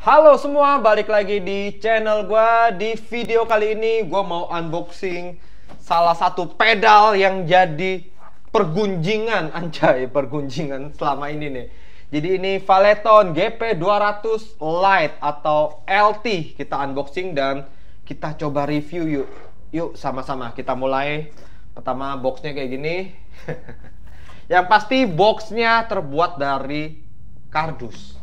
Halo semua, balik lagi di channel gua. Di video kali ini gua mau unboxing salah satu pedal yang jadi pergunjingan, anjay, pergunjingan selama ini nih. Jadi ini Valeton GP200 Lite atau LT. Kita unboxing dan kita coba review yuk. Yuk sama-sama kita mulai. Pertama boxnya kayak gini. Yang pasti boxnya terbuat dari kardus.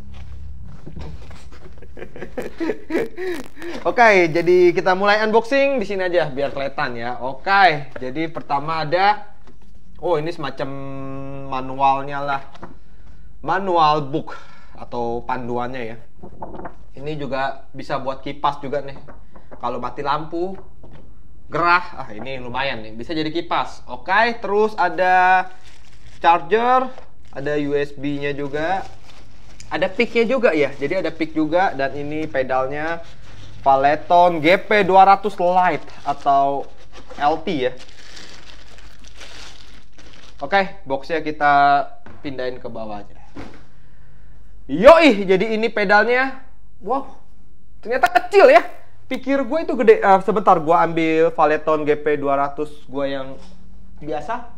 Oke, jadi kita mulai unboxing di sini aja biar kelihatan ya. Oke, jadi pertama ada, oh ini semacam manualnya lah, manual book atau panduannya ya. Ini juga bisa buat kipas juga nih. Kalau mati lampu, gerah, ini lumayan nih, bisa jadi kipas. Oke, terus ada charger, ada USB-nya juga. Ada picknya juga ya, jadi ada pick juga. Dan ini pedalnya Valeton GP200 Lite atau LT ya. Oke, boxnya kita pindahin ke bawah aja. Yoi, jadi ini pedalnya. Wow, ternyata kecil ya. Pikir gue itu gede. Sebentar, gue ambil Valeton GP200 gue yang biasa.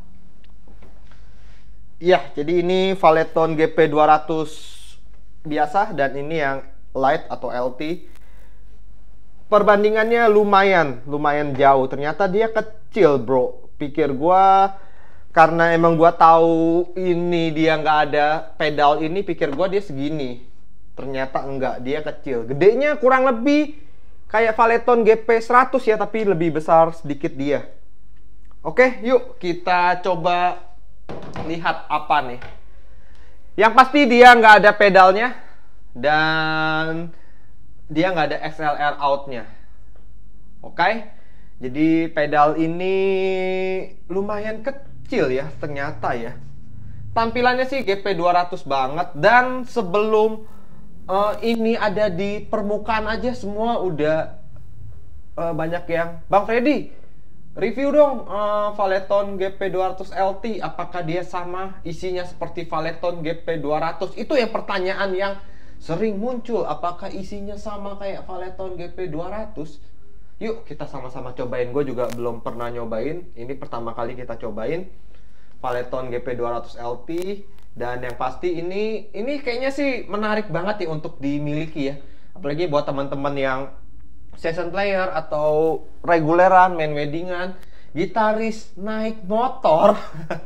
Iya, jadi ini Valeton GP200 biasa dan ini yang Lite atau LT. Perbandingannya lumayan jauh. Ternyata dia kecil, bro. Pikir gua, karena emang gua tahu ini dia nggak ada pedal ini, pikir gua dia segini. Ternyata enggak, dia kecil. Gedenya kurang lebih kayak Valeton GP100 ya, tapi lebih besar sedikit dia. Oke, yuk kita coba lihat apa nih. Yang pasti dia nggak ada pedalnya dan dia nggak ada XLR outnya. Oke, jadi pedal ini lumayan kecil ya ternyata ya. Tampilannya sih GP200 banget. Dan sebelum ini ada di permukaan aja semua udah banyak yang, Bang Freddy, review dong Valeton GP200 LT. Apakah dia sama isinya seperti Valeton GP200? Itu yang pertanyaan yang sering muncul. Apakah isinya sama kayak Valeton GP200? Yuk kita sama-sama cobain. Gue juga belum pernah nyobain. Ini pertama kali kita cobain Valeton GP200 LT. Dan yang pasti ini kayaknya sih menarik banget ya untuk dimiliki ya. Apalagi buat teman-teman yang session player atau reguleran, main weddingan, gitaris naik motor.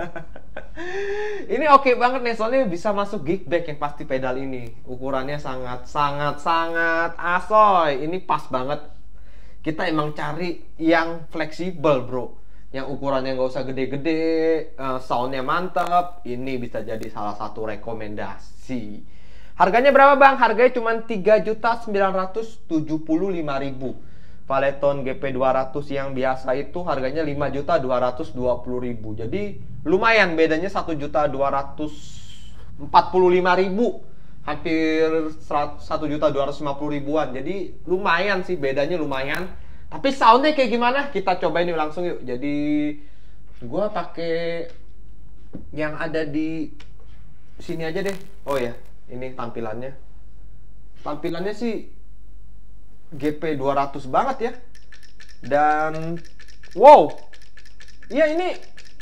Ini oke banget nih, soalnya bisa masuk gig bag yang pasti pedal ini. Ukurannya sangat asoy. Ini pas banget. Kita emang cari yang fleksibel, bro. Yang ukurannya nggak usah gede-gede, soundnya mantap. Ini bisa jadi salah satu rekomendasi. Harganya berapa, Bang? Harganya cuma 3.975.000. Valeton GP200 yang biasa itu harganya 5.220.000. Jadi lumayan, bedanya 1.245.000. Hampir 1.250.000-an. Jadi lumayan sih, bedanya lumayan. Tapi soundnya kayak gimana? Kita cobain yuk langsung yuk. Jadi gua pakai yang ada di sini aja deh. Oh ya, ini tampilannya. Tampilannya sih GP200 banget ya. Dan wow. Iya ini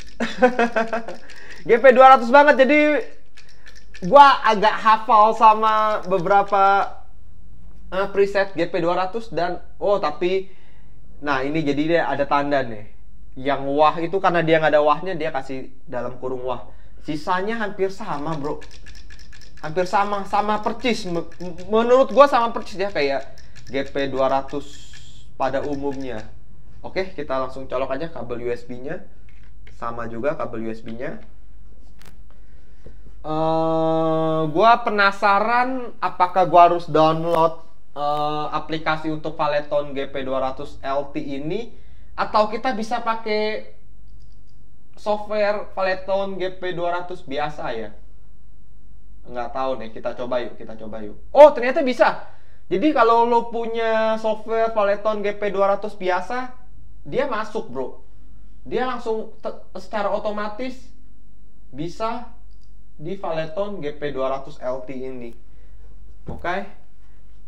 GP200 banget. Jadi gua agak hafal sama beberapa preset GP200 dan tapi nah ini jadi dia ada tanda nih. Yang wah itu karena dia nggak ada wahnya, dia kasih dalam kurung wah. Sisanya hampir sama, bro. Hampir sama percis. Menurut gua sama percis ya kayak GP200 pada umumnya. Oke, kita langsung colok aja kabel USB-nya. Sama juga kabel USB-nya. Gua penasaran apakah gua harus download aplikasi untuk Valeton GP200 LT ini, atau kita bisa pakai software Valeton GP200 biasa ya. Nggak tahu nih, kita coba yuk. Oh, ternyata bisa. Jadi kalau lo punya software Valeton GP200 biasa, dia masuk, bro. Dia langsung secara otomatis bisa di Valeton GP200 LT ini. Oke.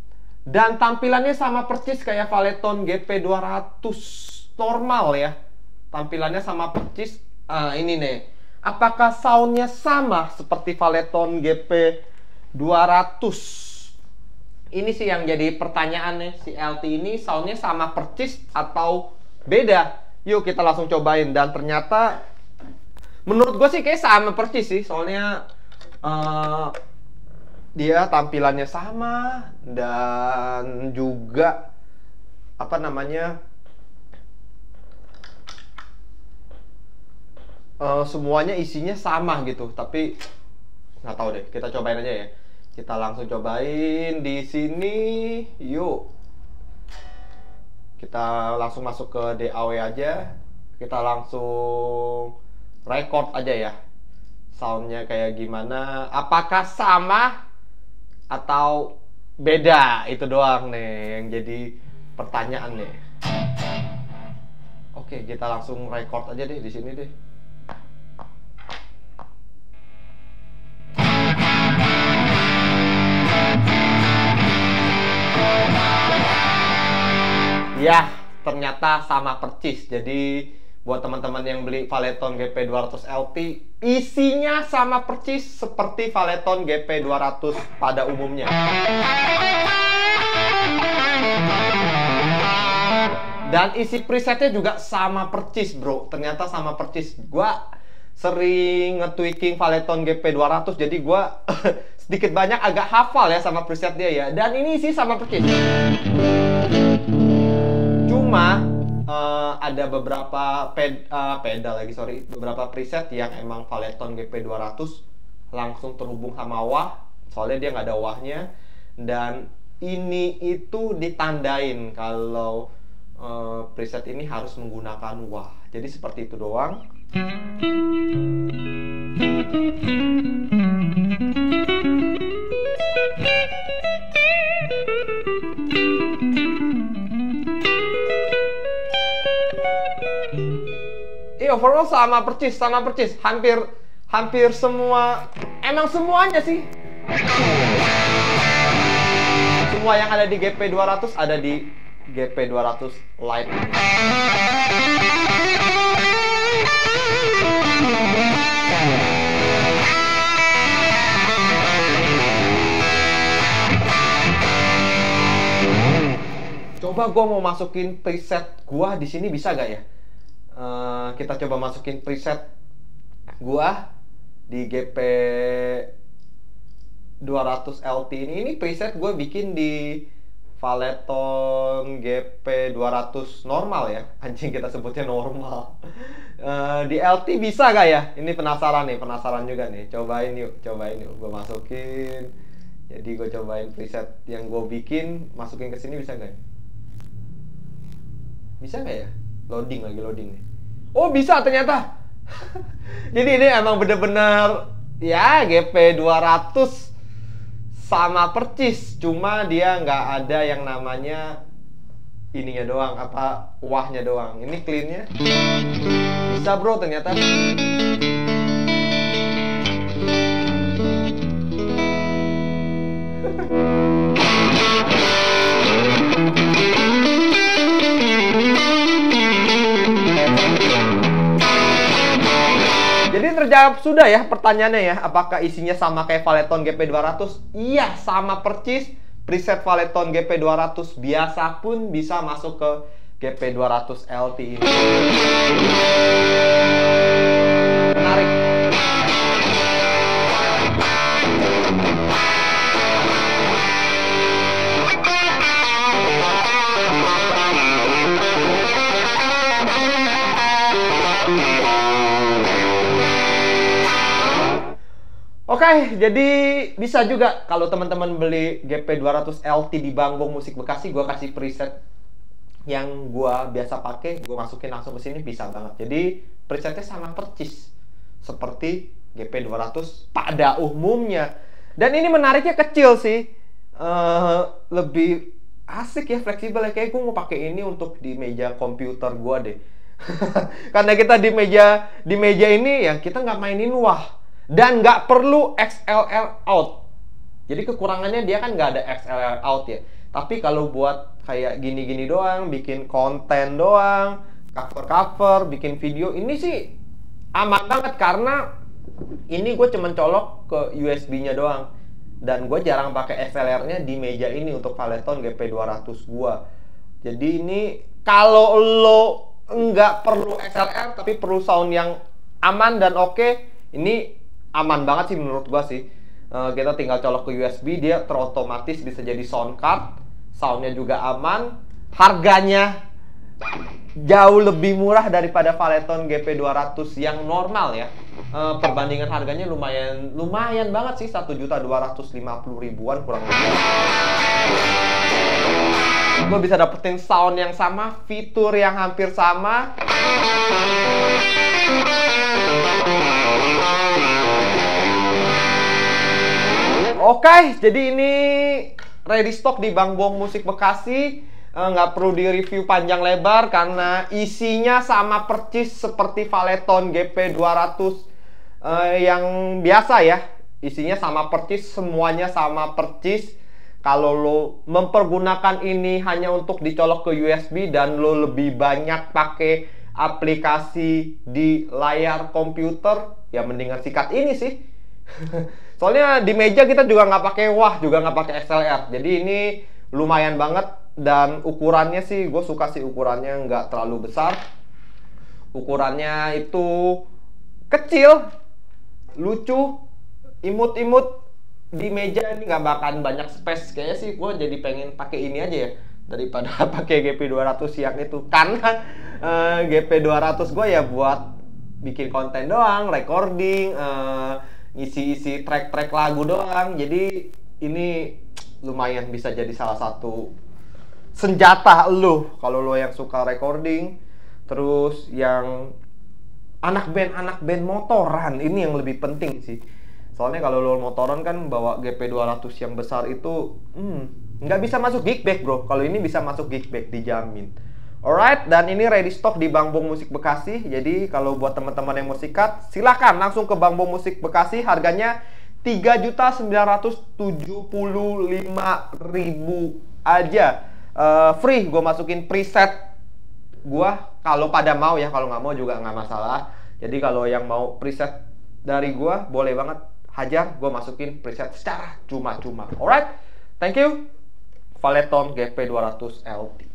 Dan tampilannya sama persis kayak Valeton GP200 normal ya. Tampilannya sama persis. Ini nih. Apakah soundnya sama seperti Valeton GP200? Ini sih yang jadi pertanyaannya. Si LT ini soundnya sama persis atau beda? Yuk kita langsung cobain. Dan ternyata menurut gue sih kayak sama persis sih. Soalnya dia tampilannya sama. Dan juga apa namanya, semuanya isinya sama gitu. Tapi nggak tahu deh, kita cobain aja ya. Kita langsung cobain di sini. Yuk. Kita langsung masuk ke DAW aja. Kita langsung record aja ya. Soundnya kayak gimana? Apakah sama atau beda? Itu doang nih yang jadi pertanyaan nih. Oke, kita langsung record aja deh di sini deh. Ya, ternyata sama persis. Jadi buat teman-teman yang beli Valeton GP200 LT, isinya sama persis seperti Valeton GP200 pada umumnya. Dan isi presetnya juga sama persis, bro. Ternyata sama persis. Gua sering nge-tweaking Valeton GP200, jadi gua sedikit banyak agak hafal ya sama preset dia ya. Dan ini sih sama persis. Cuma ada beberapa pedal lagi, beberapa preset yang emang Valeton GP200 langsung terhubung sama wah, soalnya dia nggak ada wahnya. Dan ini itu ditandain kalau preset ini harus menggunakan wah. Jadi seperti itu doang. Overall sama persis, hampir semua, emang semuanya sih. Semua yang ada di GP200 ada di GP200 Lite. Coba gua mau masukin preset gua di sini, bisa gak ya? Kita coba masukin preset gua di GP200 LT ini. Ini preset gua bikin di Valeton GP200 normal ya. Anjing, kita sebutnya normal. Di LT bisa gak ya? Ini penasaran juga nih. Cobain yuk. Gua masukin. Jadi gua cobain preset yang gua bikin, masukin ke sini, bisa gak ya? Bisa gak ya? Loading nih. Oh, bisa ternyata. Jadi ini emang bener-bener ya GP200 sama persis, cuma dia nggak ada yang namanya ininya doang, apa wahnya doang. Ini cleannya bisa, bro, ternyata. Jadi terjawab sudah ya pertanyaannya ya, apakah isinya sama kayak Valeton GP200? Iya, sama persis. Preset Valeton GP200 biasa pun bisa masuk ke GP200 LT ini. Menarik. Oke, jadi bisa juga kalau teman-teman beli GP200 LT di Bangbong Musik Bekasi, gua kasih preset yang gua biasa pakai, gua masukin langsung ke sini, bisa banget. Jadi presetnya sama persis seperti GP200 pada umumnya. Dan ini menariknya kecil sih, lebih asik ya, fleksibel ya. Kayak gua mau pakai ini untuk di meja komputer gua deh. Karena kita di meja ini ya kita nggak mainin wah. Dan nggak perlu XLR out. Jadi kekurangannya dia kan nggak ada XLR out ya. Tapi kalau buat kayak gini-gini doang, bikin konten doang, cover-cover, bikin video, ini sih aman banget karena ini gue cuman colok ke USB-nya doang. Dan gue jarang pakai XLR-nya di meja ini untuk Valeton GP200 gue. Jadi ini kalau lo nggak perlu XLR tapi perlu sound yang aman dan oke, ini aman banget sih menurut gue sih. Kita tinggal colok ke USB, dia terotomatis bisa jadi sound card, soundnya juga aman, harganya jauh lebih murah daripada Valeton GP200 yang normal ya. Perbandingan harganya lumayan banget sih, 1.250.000-an kurang lebih. Gue bisa dapetin sound yang sama, fitur yang hampir sama. Oke, jadi ini ready stock di Bang Bong Musik Bekasi. Nggak perlu di-review panjang lebar karena isinya sama percis seperti Valeton GP200 yang biasa ya. Isinya sama percis, semuanya sama percis. Kalau lo mempergunakan ini hanya untuk dicolok ke USB dan lo lebih banyak pakai aplikasi di layar komputer, ya mendingan sikat ini sih. Soalnya di meja kita juga nggak pakai juga nggak pakai XLR. Jadi ini lumayan banget. Dan ukurannya sih, gue suka sih ukurannya nggak terlalu besar. Ukurannya itu kecil, lucu, imut-imut. Di meja ini nggak bakalan banyak space. Kayaknya sih gue jadi pengen pakai ini aja ya, daripada pakai GP200 yang itu. Karena GP200 gue ya buat bikin konten doang, recording, ngisi-isi track-track lagu doang. Jadi ini lumayan bisa jadi salah satu senjata lo kalau lo yang suka recording, terus yang anak band motoran. Ini yang lebih penting sih. Soalnya kalau lo motoran kan bawa GP200 yang besar itu nggak bisa masuk gig bag bro. Kalau ini bisa masuk gig bag, dijamin. Alright, dan ini ready stock di Bang Bong Musik Bekasi. Jadi kalau buat teman-teman yang mau sikat, silakan langsung ke Bang Bong Musik Bekasi. Harganya 3.975.000 aja. Free, gue masukin preset gue kalau pada mau ya. Kalau nggak mau juga nggak masalah. Jadi kalau yang mau preset dari gue, boleh banget hajar, gue masukin preset secara cuma-cuma. Alright, thank you. Valeton GP200 LT.